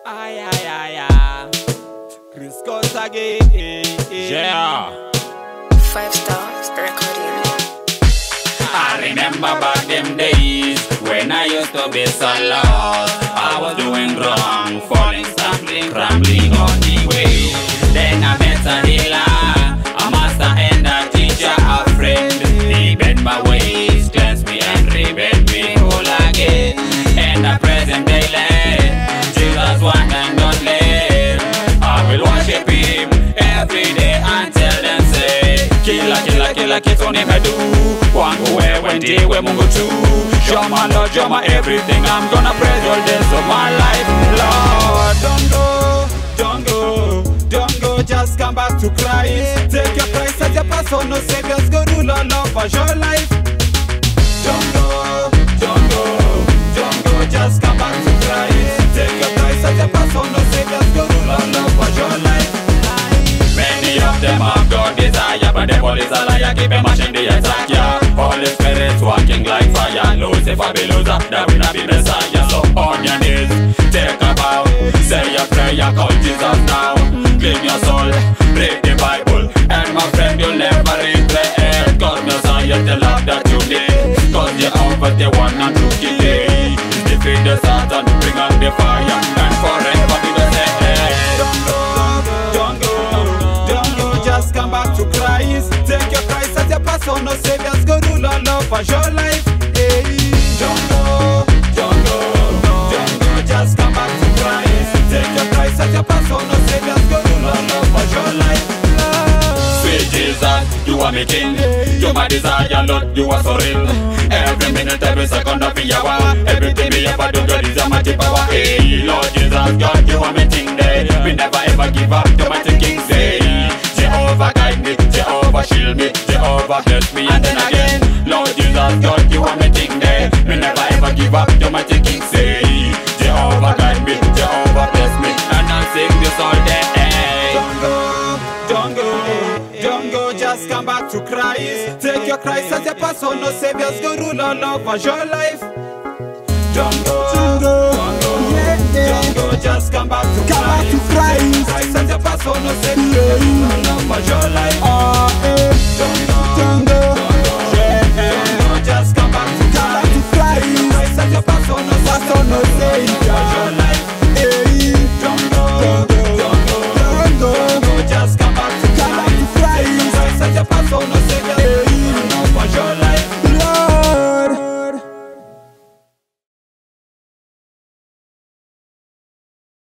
Aye, aye, aye, aye. Chris Scott again. Yeah. 5 Stars Recording. I remember back them days when I used to be so lost. I was doing wrong, falling, stumbling, crumbling on the way. Then I met a healer, a master and a teacher, a friend. He bent my ways, cleansed me and rebuilt me whole again. And the present daily, Jesus one and only. I will worship Him every day until them say, kila kitu nimedu kwangu wewe ndiwe Mungu tu. You're my Lord, you're my everything. I'm gonna praise all days of my life, Lord. Don't go, just come back to Christ. Take your Christ as your personal savior, go rule all over your life. Don't go, just come back to Christ. Take your Christ as your personal savior, go rule all over your life. Many of them have God desire, but the devil is a liar, keep him mashing the attack, yeah. Holy Spirit's walking like fire, Lucifer be loser, that will not be Messiah. So on your knees, take a bow, say a prayer, call Jesus now. Clean your soul, read the Bible, and my friend you'll never regret it. Cause Messiah the love that you need, cause you're over the one and true today. Defeat the Satan, bring on the fire, and forever be the same. Don't go, just come back to Christ. Take your Christ as your personal savior, go rule all over your life. Hey. Don't go, just come back to Christ. Take your Christ as your personal savior, go rule all over your life. Sweet Jesus, you are my king. You're my desire, Lord, you are so real. Every minute, every second of the hour, everything we ever do, God is your mighty power. Hey, Lord Jesus, God, you are my thing there. We never ever give up, you're my king, say. Jehovah guide me, Jehovah shield me, Jehovah bless me, and then again. Lord Jesus, God, you are my thing there. We never ever give up, you're my king, say. Jehovah guide me, Jehovah bless me, and I'll sing this all day. Don't go, just come back to Christ. Take your Christ as your personal savior, go rule all over your life. Don't go, just come back to Christ. Take your Christ as your personal savior, go rule all over your life.